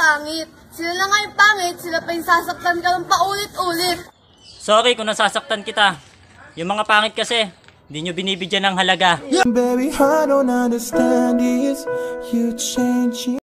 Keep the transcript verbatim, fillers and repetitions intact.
pangit. Sila na nga yung pangit, sila pa yung sasaktan ka ng paulit-ulit. Sorry kung nasasaktan kita. Yung mga pangit kasi, hindi nyo binibigyan ng halaga. Baby, I don't understand this. You change